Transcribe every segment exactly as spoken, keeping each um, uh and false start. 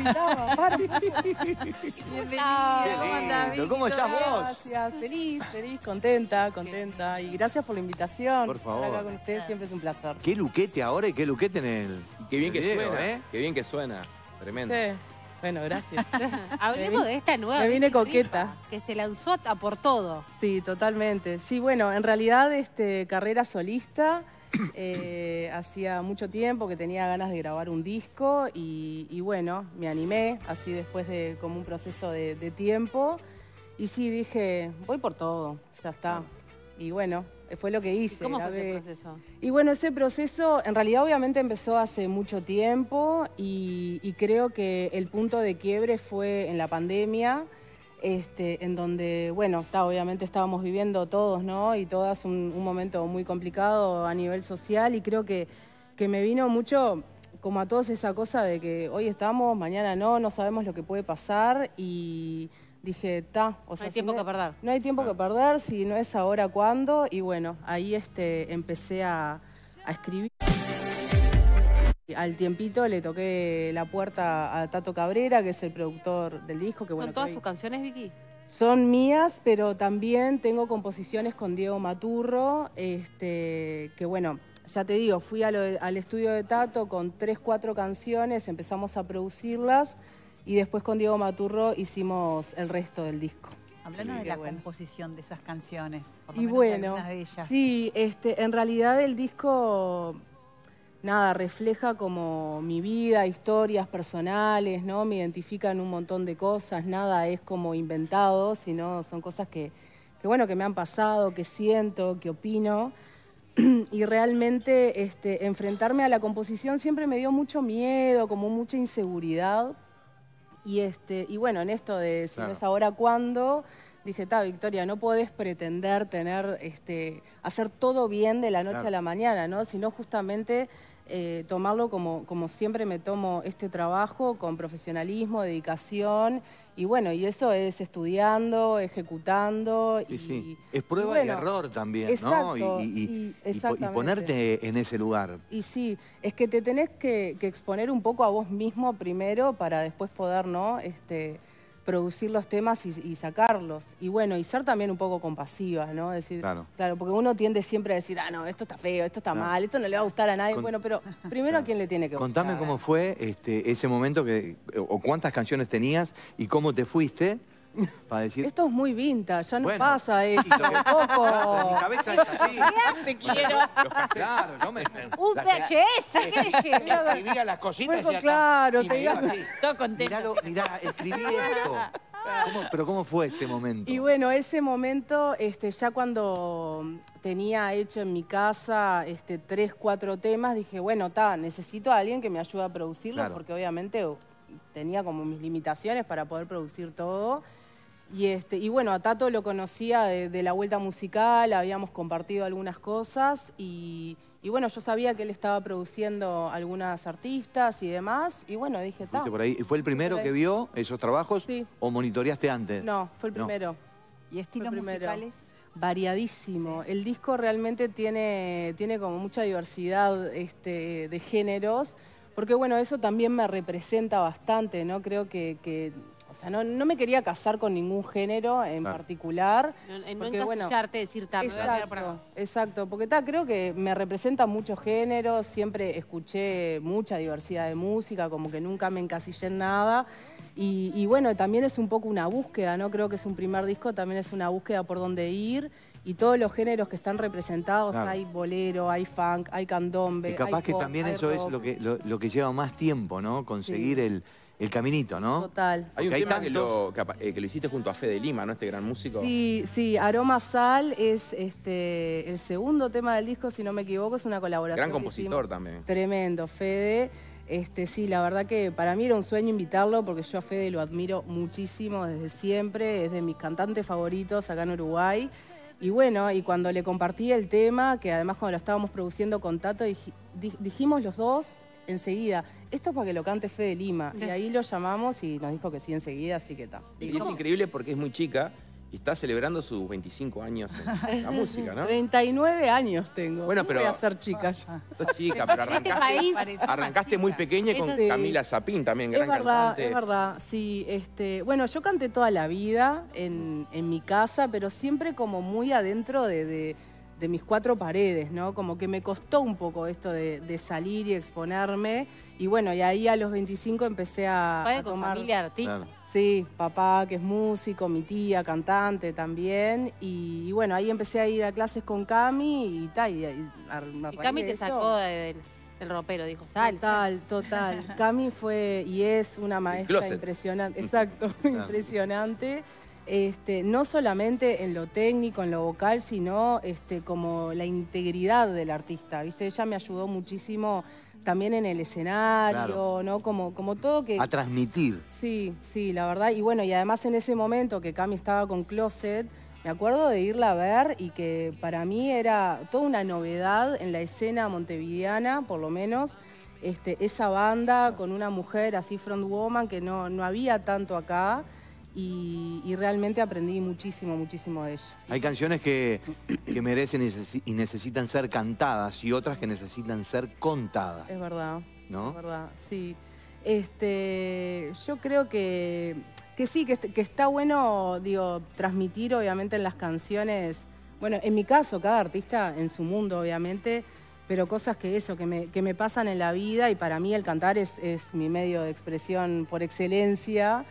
gritaba, para. Bienvenido. ¿Cómo andás, Vicky? ¿Cómo estás vos? Gracias, feliz, feliz, contenta, contenta. Y gracias por la invitación. Por favor. Estar acá con ustedes siempre es un placer. Qué luquete ahora y qué luquete en el Y qué bien que video, suena, ¿eh? Qué bien que suena. Tremendo. Sí. Bueno, gracias. Hablemos de esta nueva me vine Vicky coqueta. Rifa, que se lanzó a, a por todo. Sí, totalmente. Sí, bueno, en realidad este, carrera solista. Eh, hacía mucho tiempo que tenía ganas de grabar un disco y, y bueno, me animé así después de como un proceso de, de tiempo. Y sí, dije, voy por todo, ya está. Y bueno, fue lo que hice. ¿Y cómo fue grabé. ese proceso? Y bueno, ese proceso en realidad obviamente empezó hace mucho tiempo y, y creo que el punto de quiebre fue en la pandemia, este, en donde, bueno, está, obviamente estábamos viviendo todos, ¿no? Y todas un, un momento muy complicado a nivel social y creo que, que me vino mucho como a todos esa cosa de que hoy estamos, mañana no, no sabemos lo que puede pasar y dije, está, o sea, No hay si tiempo que perder. No hay tiempo que perder, si no es ahora, ¿cuándo? Y bueno, ahí este, empecé a, a escribir. Al tiempito le toqué la puerta a Tato Cabrera, que es el productor del disco. Que, bueno, ¿Son todas que tus canciones, Vicky? son mías, pero también tengo composiciones con Diego Maturro, este, que bueno, ya te digo, fui a lo de- al estudio de Tato con tres, cuatro canciones, empezamos a producirlas y después con Diego Maturro hicimos el resto del disco. Háblanos Sí, de qué la bueno. composición de esas canciones, por lo Y menos de bueno, algunas de ellas. sí, este, en realidad el disco, nada, refleja como mi vida, historias personales, ¿no? Me identifican un montón de cosas, nada es como inventado, sino son cosas que, que bueno, que me han pasado, que siento, que opino. Y realmente este, enfrentarme a la composición siempre me dio mucho miedo, como mucha inseguridad. Y, este, y bueno, en esto de si Claro. no es ahora, ¿cuándo? Dije, está, Victoria, no podés pretender tener, este, hacer todo bien de la noche Claro. a la mañana, ¿no? Sino justamente eh, tomarlo como, como siempre me tomo este trabajo, con profesionalismo, dedicación. Y bueno, y eso es estudiando, ejecutando. Sí, y, sí. Es prueba y bueno, y error también, exacto, ¿no? Y, y- y- y- y po- y exactamente. ponerte en ese lugar. Y sí, es que te tenés que, que exponer un poco a vos mismo primero para después poder, ¿no? Este, producir los temas y, y sacarlos. Y bueno, y ser también un poco compasiva, ¿no? Decir, Claro. claro, porque uno tiende siempre a decir, ah, no, esto está feo, esto está Claro. mal, esto no le va a gustar a nadie. Con- Bueno, pero primero a quién le tiene que gustar. Contame cómo fue este, ese momento que, o cuántas canciones tenías y cómo te fuiste para decir. Esto es muy vintage, ya no Bueno, pasa esto, y lo- tampoco. Mi cabeza es así. Te quiero. Claro, yo me. Un V H S, ¿qué le lleva? Escribía las cositas Fue con- y acá, claro, y te me iba digo- así. Todo contento. Miralo, mirá, escribí esto. ¿Cómo- pero ¿cómo fue ese momento? Y bueno, ese momento, este, ya cuando tenía hecho en mi casa este, tres, cuatro temas, dije, bueno, ta, necesito a alguien que me ayude a producirlos, Claro. porque obviamente uh, tenía como mis limitaciones para poder producir todo. Y, este, y bueno, a Tato lo conocía de, de la vuelta musical, habíamos compartido algunas cosas y, y bueno, yo sabía que él estaba produciendo algunas artistas y demás. Y bueno, dije, ta. ¿Fuiste por ahí? ¿Y ¿Fue el primero por ahí. que vio esos trabajos? Sí. ¿O monitoreaste antes? No, fue el No. primero. ¿Y estilos Fue primero. musicales? Variadísimo. El disco realmente tiene, tiene como mucha diversidad este, de géneros, porque bueno, eso también me representa bastante, ¿no? Creo que, que o sea, no, no me quería casar con ningún género en Claro. particular. No, no porque, bueno, encasillarte, decir, ta, me voy a quedar por acá. Exacto, exacto, porque ta, creo que me representa muchos géneros, siempre escuché mucha diversidad de música, como que nunca me encasillé en nada. Y, y bueno, también es un poco una búsqueda, ¿no? Creo que es un primer disco, también es una búsqueda por dónde ir. Y todos los géneros que están representados, Claro. hay bolero, hay funk, hay candombe, Que capaz hay que pop, también hay eso es rock. lo que, lo, lo que lleva más tiempo, ¿no? Conseguir Sí. el, el caminito, ¿no? Total. Hay un Porque hay tema que, tantos. lo, que, apa- eh, que lo hiciste junto a Fede Lima, ¿no? Este gran músico. Sí, sí, Aroma Sal es este, el segundo tema del disco, si no me equivoco, es una colaboración. Gran que compositor hicimos. también. Tremendo, Fede. Este, sí, la verdad que para mí era un sueño invitarlo porque yo a Fede lo admiro muchísimo desde siempre, es de mis cantantes favoritos acá en Uruguay. Y bueno, y cuando le compartí el tema, que además cuando lo estábamos produciendo con Tato, dij- di- dijimos los dos enseguida, esto es para que lo cante Fede Lima. Y ahí lo llamamos y nos dijo que sí enseguida, así que está. Y es increíble porque es muy chica Y está celebrando sus veinticinco años en la música, ¿no? treinta y nueve años tengo. Bueno, ¿Cómo pero- voy a ser chica ya? Sos chica, pero Este arrancaste, país... arrancaste muy pequeña con Eso sí. Camila Zapín también, Es gran verdad, cantante. es verdad, sí. Este, bueno, yo canté toda la vida en, en mi casa, pero siempre como muy adentro de, de- de mis cuatro paredes, ¿no? Como que me costó un poco esto de, de salir y exponerme. Y bueno, y ahí a los veinticinco empecé a, Padre a con tomar... familia artista. Claro. Sí, papá que es músico, mi tía cantante también. Y, y bueno, ahí empecé a ir a clases con Cami y tal. Y, y a- a Y raíz Cami de te eso- sacó de- del, del ropero, dijo, sal, sal. Total, total. Cami fue y es una maestra closet. impresionante, exacto, impresionante. Este, no solamente en lo técnico, en lo vocal, sino este, como la integridad del artista, ¿viste? Ella me ayudó muchísimo también en el escenario, Claro. ¿no? Como, como todo que... A transmitir. Sí, sí, la verdad. Y bueno, y además en ese momento que Cami estaba con Closet, me acuerdo de irla a ver y que para mí era toda una novedad en la escena montevideana, por lo menos, este, esa banda con una mujer así frontwoman que no, no había tanto acá y, y realmente aprendí muchísimo, muchísimo de ella. Hay canciones que, que merecen y necesi- y necesitan ser cantadas y otras que necesitan ser contadas, Es verdad. ¿no? Es verdad, sí. Este, yo creo que, que sí, que, est- que está bueno, digo, transmitir obviamente en las canciones, bueno, en mi caso, cada artista en su mundo, obviamente, pero cosas que eso, que me, que me pasan en la vida y para mí el cantar es, es mi medio de expresión por excelencia.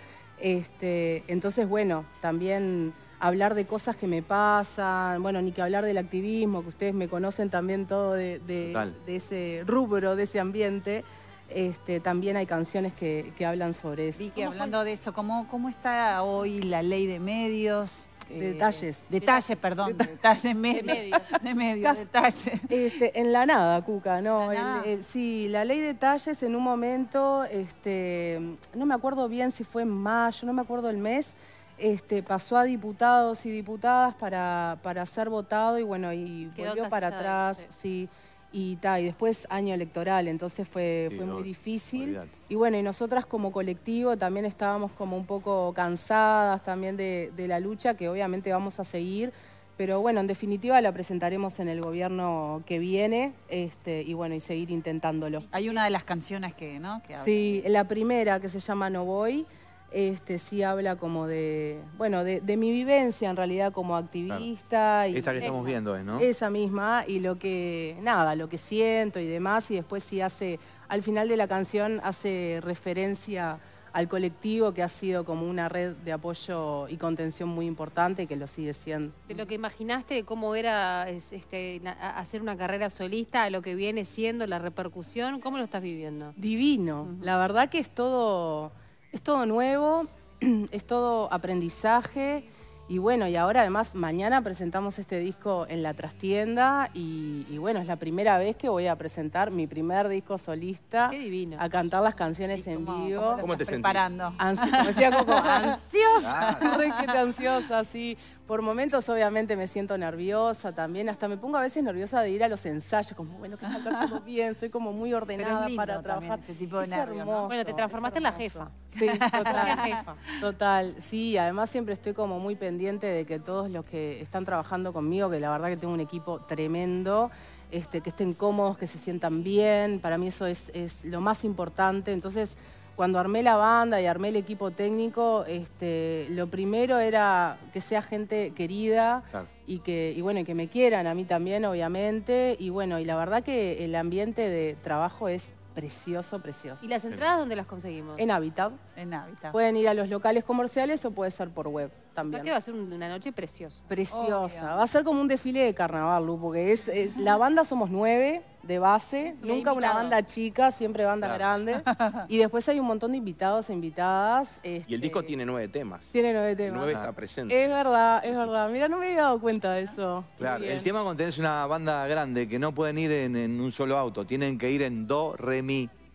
Este, entonces, bueno, también hablar de cosas que me pasan, bueno, ni que hablar del activismo, que ustedes me conocen también todo de, de- Total. de ese rubro, de ese ambiente. Este, también hay canciones que, que hablan sobre eso. Vicky, hablando de eso, ¿cómo, ¿cómo está hoy la ley de medios? Eh, Detalles. Detalles, perdón. Detalles, medios. medios. De medios, Casi. detalles. Este, en la nada, Cuca, ¿no? En la nada. El- el- sí, la ley de talles en un momento, este, no me acuerdo bien si fue en mayo, no me acuerdo el mes, este, pasó a diputados y diputadas para, para ser votado y bueno, y Quedó volvió para casillado, atrás, sí. Y, ta, y después año electoral, entonces fue, Sí, fue muy obvio, difícil. olvidate. Y bueno, y nosotras como colectivo también estábamos como un poco cansadas también de, de la lucha, que obviamente vamos a seguir, pero bueno, en definitiva la presentaremos en el gobierno que viene, este, y bueno, y seguir intentándolo. Hay una de las canciones que, ¿no? Que habla. Sí, la primera que se llama No Voy, este, sí habla como de, bueno, de, de mi vivencia en realidad como activista. Y, Esta que estamos viendo es, ¿no? esa misma, y lo que, nada, lo que siento y demás, y después sí hace, al final de la canción hace referencia al colectivo que ha sido como una red de apoyo y contención muy importante y que lo sigue siendo. De lo que imaginaste de cómo era es, este, la- a- hacer una carrera solista, a lo que viene siendo la repercusión, ¿cómo lo estás viviendo? Divino, la verdad que es todo, es todo nuevo, es todo aprendizaje. Y bueno, y ahora además mañana presentamos este disco en la trastienda y, y bueno, es la primera vez que voy a presentar mi primer disco solista, Qué divino. a cantar las canciones en ¿Cómo- vivo. cómo lo ¿Cómo te estás sentís? preparando? Ansi- como decía Coco, ansiosa, Claro. re que te ansiosa, sí. Por momentos obviamente me siento nerviosa también, hasta me pongo a veces nerviosa de ir a los ensayos, como bueno, que salga todo bien, soy como muy ordenada lindo para también trabajar. ese tipo de Es nervios, ¿no? hermoso, Bueno, te es transformaste en la hermoso. jefa. Sí, Propia total. jefa. Total, sí, además siempre estoy como muy pendiente de que todos los que están trabajando conmigo, que la verdad que tengo un equipo tremendo, este, que estén cómodos, que se sientan bien, para mí eso es, es lo más importante. Entonces, cuando armé la banda y armé el equipo técnico, este, lo primero era que sea gente querida Claro. y que, y bueno, y que me quieran a mí también, obviamente. Y bueno, y la verdad que el ambiente de trabajo es precioso, precioso. ¿Y las entradas dónde las conseguimos? En Hábitat. En Hábitat. Pueden ir a los locales comerciales o puede ser por web O sea también. que va a ser un- una noche preciosa. Preciosa. Obvio. Va a ser como un desfile de carnaval, Lu, porque es, es- la banda somos nueve de base, Y nunca una invitados. banda chica, siempre bandas Claro. grandes. Y después hay un montón de invitados e invitadas. Y el este, disco tiene nueve temas. tiene nueve temas. Nueve Ah. está presente. Es verdad, es verdad. Mira, no me había dado cuenta de eso. Qué Claro, bien. el tema cuando tenés una banda grande que no pueden ir en, en un solo auto, tienen que ir en do, re, mi.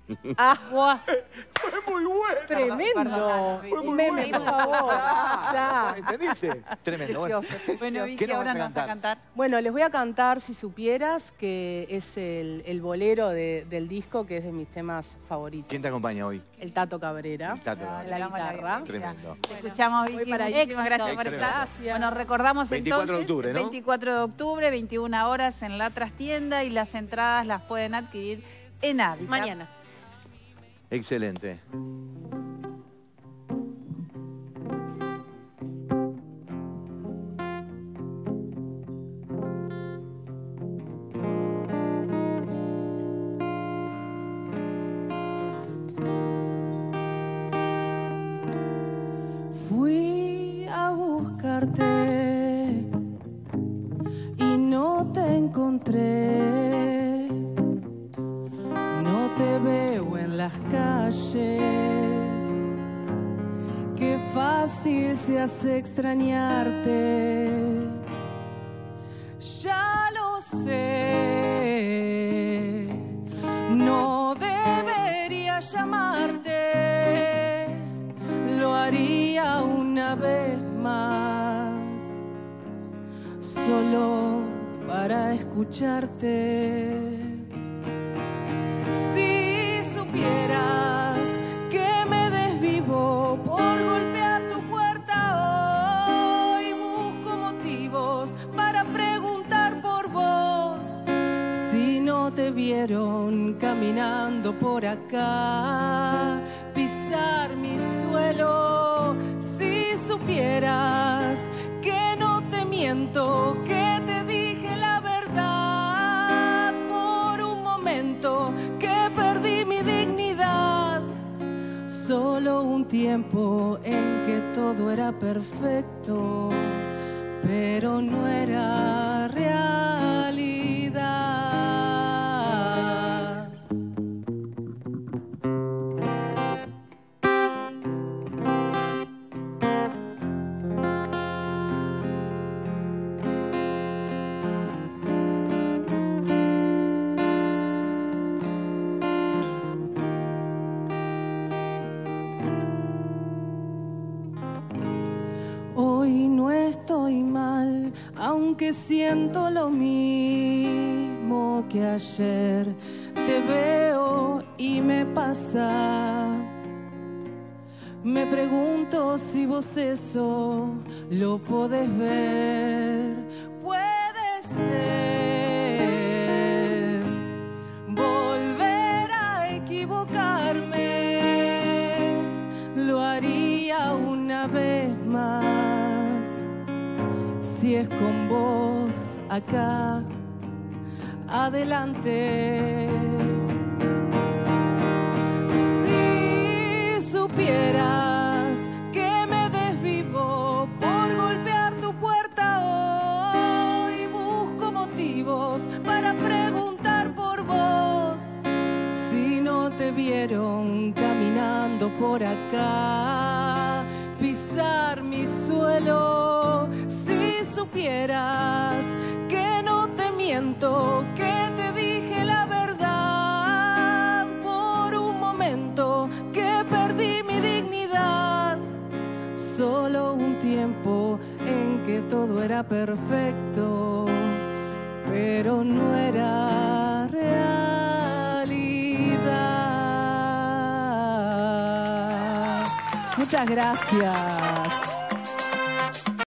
Ah, Buah. Fue muy bueno. tremendo. perdón, Fue muy Meme, bueno. por favor. Ya. ¿Entendiste? Tremendo. Bueno. Precioso, Bueno, precioso. Vicky, ¿Qué nos ahora vas a nos vas a cantar? cantar. Bueno, les voy a cantar Si Supieras, que es el, el bolero de- del disco, que es de mis temas favoritos. ¿Quién te acompaña hoy? El Tato Cabrera, El Tato en Cabrera. la Damos la guitarra. bienvenida. Tremendo. Te escuchamos, Voy Vicky. para allá. Muchísimas gracias por Excelente. estar. Gracias. Bueno, recordamos veinticuatro de entonces, octubre, ¿no? veinticuatro de octubre, veintiuna horas en la trastienda y las entradas las pueden adquirir en Hábitat. Mañana. Excelente. Fui a buscarte y no te encontré. No te veo en las calles. Qué fácil se hace extrañarte. Ya lo sé. No debería llamarte. Lo haría una vez más, solo para escucharte. Si supieras que me desvivo por golpear tu puerta hoy, busco motivos para preguntar por vos. Si no te vieron caminando por acá, pisar mi suelo. Si supieras que no te miento, que te dije la verdad por un momento, que perdí mi dignidad. Solo un tiempo en que todo era perfecto, pero no era realidad. Hoy no estoy mal, aunque siento lo mismo que ayer. Te veo y me pasa. Me pregunto si vos eso lo podés ver. Puede ser volver a equivocarme. Lo haría una vez más. Si es con vos acá, adelante. Si supieras que me desvivo por golpear tu puerta hoy, busco motivos para preguntar por vos. Si no te vieron caminando por acá, pisar mi suelo. Si supieras que no te miento, que te dije la verdad por un momento, que perdí mi dignidad. Solo un tiempo en que todo era perfecto, pero no era realidad. Muchas gracias.